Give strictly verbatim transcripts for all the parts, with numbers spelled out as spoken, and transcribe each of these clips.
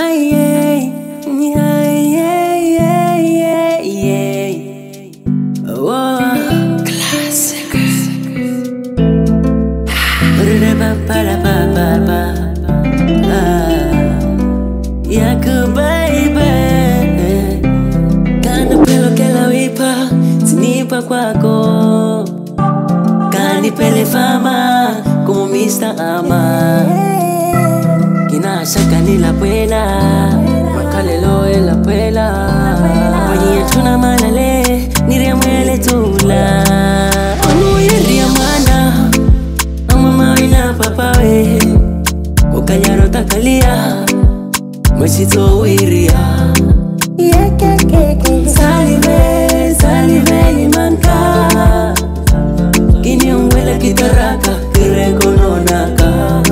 yeah, yeah, yeah, yeah, yeah. Oh, classic. Ba-da-ba-ba-ba-ba-ba. Yako baby, kana pelo kela wipa sinipa kwako, kani pele fama como mister ama. Kinashaka nila pwela makalelo ela pwela Wanyia tuna malale niria mwele tula Onu yeria mana Mama wina papawe Ukanyaro takalia Mweshito wiria Salive, salive limanka Kini umwele kitaraka kireko nonaka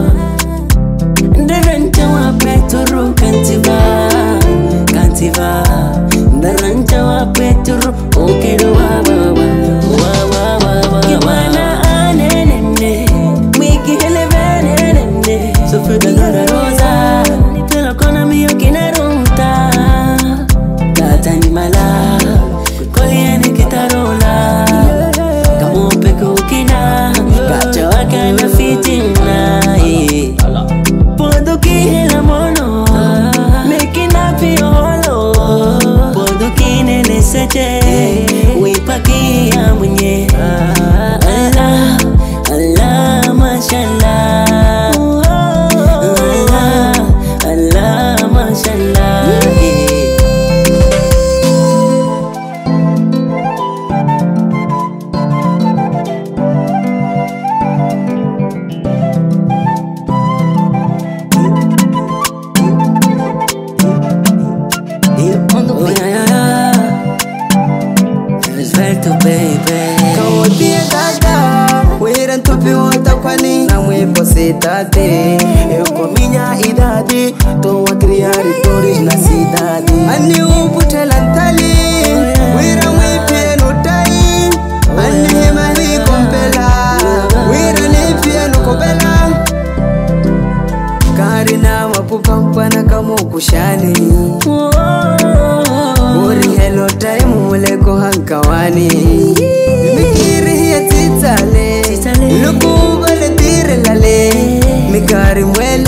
Ndaranja wa peturu kantiva Kantiva Ndaranja wa peturu Okedo wa wa wa Wa wa wa wa Kiwana anenene Mwiki helevene nene Sofruta lora rosa Nipelo kona miyo kinarunta Tata ni mala Kolieni kitarola Kamu peko kina Kacha waka na fitina Podo kihela mono Making up your holo Podo kinele seche Wipaki ya mwenye Allah, Allah, mashallah Allah, Allah, mashallah Oh yeah, yeah, yeah. It's Verto, baby. Kawotie dada, wiran tupi wata kwani na mwepo sitate. Eko minya idadi, to watriari tori na sidadi. Ani upute lantali, wiran wipie nutai. Ani hemani kompela, wiran ipie nukobela. Karina mapupa na kamo kushani. Uri hello time muleko hankawani Mikiri hiya titale Luku bale tire lale Mikari mwele